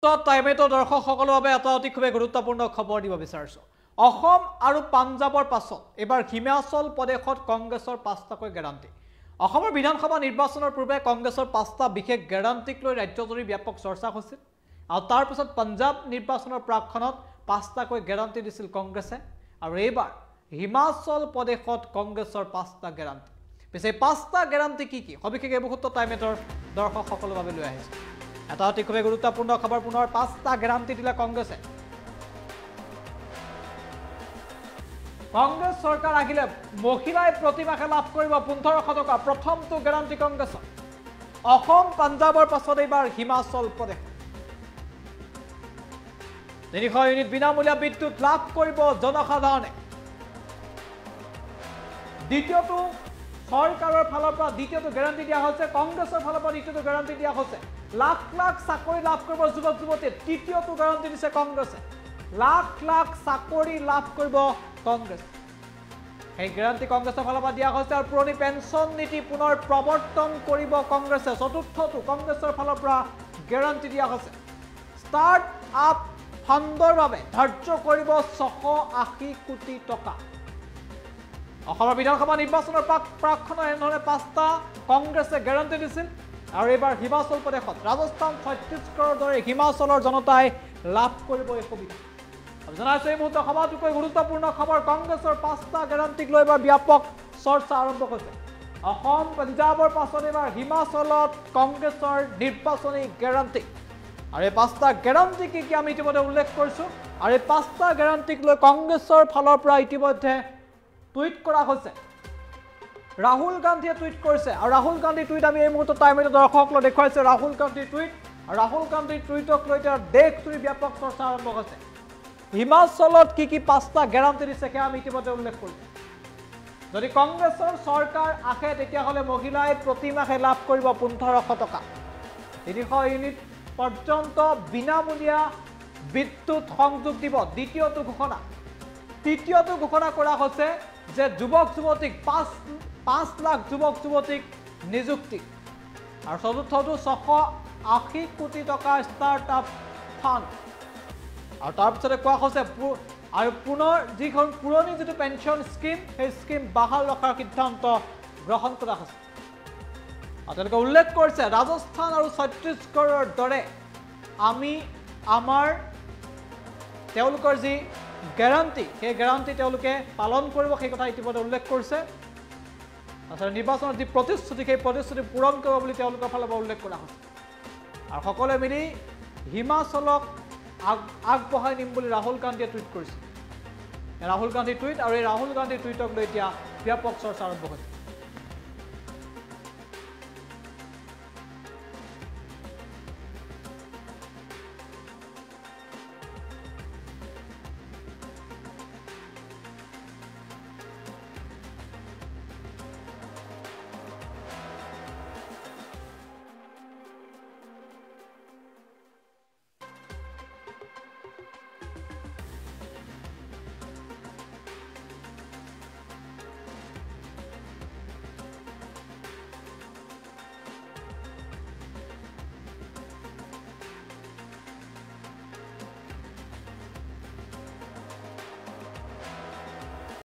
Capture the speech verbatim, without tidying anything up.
টাইমেটৰ দৰ্শকসকলৰ বাবে এটা অতি খুবেই গুৰুত্বপূৰ্ণ খবৰ দিব বিচাৰিছো অসম আৰু পাঞ্জাবৰ পাছত এবাৰ হিমাচল প্ৰদেশত কংগ্ৰেছৰ পাঁচটাকৈ গ্যাৰান্টি অসমৰ বিধানসভা নিৰ্বাচনৰ পূৰ্বে কংগ্ৰেছৰ পাঁচটা বিশেষ গ্যাৰান্টিক লৈ ৰাজ্যজুৰি ব্যাপক চৰ্চা হৈছিল আৰু তাৰ পিছত পাঞ্জাব নিৰ্বাচনৰ প্ৰাকখনত পাঁচটাকৈ গ্যাৰান্টি দিছিল কংগ্ৰেছে আৰু এইবাৰ হিমাচল প্ৰদেশত কংগ্ৰেছৰ পাঁচটা গ্যাৰান্টি পিছে পাঁচটা গ্যাৰান্টি কি কি সবিশেষ এই মুহূৰ্তত টাইমেটৰ দৰ্শকসকলৰ বাবে লৈ আহিছে এটা অতি খুবেই গুৰুত্বপূৰ্ণ খবৰ পুনৰ পাঁচটা গ্যাৰান্টি দিলে কংগ্ৰেছে কংগ্ৰেছ চৰকাৰ আহিলে মহিলাই প্ৰতিমাহে লাভ কৰিব পোন্ধৰশ টকা প্ৰথমটো গ্যাৰান্টি কংগ্ৰেছৰ অসম পাঞ্জাবৰ পাছত এইবাৰ হিমাচল প্ৰদেশ তিনিশ ইউনিট বিনামূলীয়া বিদ্যুৎ লাভ কৰিব জনসাধাৰণে দ্বিতীয়টো সৰকাৰৰ ফালৰ পৰা দ্বিতীয়টো গ্যাৰান্টি দিয়া হৈছে কংগ্ৰেছৰ ফালৰ পৰা দ্বিতীয়টো গ্যাৰান্টি দিয়া হৈছে লাখ লাখ চাকৰি লাভ কৰিব যুৱক যুৱতী তৃতীয়টো গ্যাৰান্টি দিছে কংগ্ৰেছে লাখ লাখ চাকৰি লাভ কৰিব কংগ্ৰেছ এই গ্যাৰান্টি কংগ্ৰেছৰ ফালৰ পৰা দিয়া হৈছে আৰু পুৰণি পেঞ্চন নীতি পুনৰ প্ৰৱৰ্তন কৰিব কংগ্ৰেছে চতুৰ্থটো কংগ্ৰেছৰ ফালৰ পৰা গ্যাৰান্টি দিয়া হৈছে ষ্টাৰ্ট আপ ফাণ্ডৰ বাবে ধাৰ্য কৰিব ছশ আশী কোটি টকা অসমৰ বিধানসভা নিৰ্বাচনৰ প্ৰাকখনত এনেধৰণে পাঁচটা কংগ্ৰেছে গ্যাৰান্টি দিছিল আৰু এইবাৰ হিমাচল প্ৰদেশত ৰাজস্থান ছত্তীশগড়ৰ দৰে হিমাচলৰ জনতাই লাভ কৰিব এই সুবিধা জনাইছো এই মুহূৰ্তত সবাতোকৈ গুৰুত্বপূৰ্ণ খবৰ কংগ্ৰেছৰ পাঁচটা গ্যাৰান্টিক লৈ এবাৰ ব্যাপক চৰ্চা আৰম্ভ হৈছে অসম পাঞ্জাবৰ পাছত এবাৰ হিমাচলত কংগ্ৰেছৰ নিৰ্বাচনী গ্যাৰান্টি আৰু এই পাঁচটা গ্যাৰান্টি কি কি আমি ইতিমধ্যে উল্লেখ কৰিছো আৰু এই পাঁচটা গ্যাৰান্টিক লৈ কংগ্ৰেছৰ ফালৰ পৰা ইতিমধ্যে টুইট কৰা হৈছে ৰাহুল গান্ধীয়ে টুইট কৰিছে আৰু ৰাহুল গান্ধী টুইট আমি এই মুহূৰ্তত টাইমেটৰ দৰ্শকসকলক দেখুৱাইছে ৰাহুল গান্ধীৰ টুইট আৰু ৰাহুল গান্ধীৰ টুইটক লৈ এতিয়া দেশজুৰি ব্যাপক চৰ্চা আৰম্ভ হৈছে হিমাচলত কি কি পাঁচটা গ্যাৰান্টি দিছে সেয়া আমি ইতিমধ্যে উল্লেখ কৰিছো যদি কংগ্ৰেছৰ চৰকাৰ আহে তেতিয়াহ'লে মহিলাই প্ৰতিমাহে লাভ কৰিব পোন্ধৰশ টকা তিনিশ ইউনিট পৰ্যন্ত বিনামূলীয়া বিদ্যুৎ সংযোগ দিব দ্বিতীয়টো ঘোষণা তৃতীয়টো ঘোষণা কৰা হৈছে যে যুৱক যুৱতীক পাঁচ পাঁচ লাখ যুৱক যুৱতীক নিযুক্তি আৰু চতুৰ্থটো ছশ আশী কোটি টকা ষ্টাৰ্ট আপ ফাণ্ড আৰু তাৰপিছতে কোৱা হৈছে আৰু পুনৰ যিখন পুৰণি যিটো পেঞ্চন স্কিম সেই স্কিম বাহাল ৰখাৰ সিদ্ধান্ত গ্ৰহণ কৰা হৈছে আৰু তেওঁলোকে উল্লেখ কৰিছে ৰাজস্থান আৰু ছত্তীশগড়ৰ দৰে আমি আমাৰ তেওঁলোকৰ যি গ্যাৰান্টি সেই গ্যাৰান্টি তেওঁলোকে পালন কৰিব সেই কথা ইতিমধ্যে উল্লেখ কৰিছে আচলতে নিৰ্বাচনৰ যি প্ৰতিশ্ৰুতি সেই প্ৰতিশ্ৰুতি পূৰণ কৰিব বুলি তেওঁলোকৰ ফালৰ পৰা উল্লেখ কৰা হৈছে আৰু সকলোৱে মিলি হিমাচলক আগবঢ়াই নিম বুলি ৰাহুল গান্ধীয়ে টুইট কৰিছে ৰাহুল গান্ধীৰ টুইট আৰু এই ৰাহুল গান্ধীৰ টুইটক লৈ এতিয়া ব্যাপক চৰ্চা আৰম্ভ হৈছে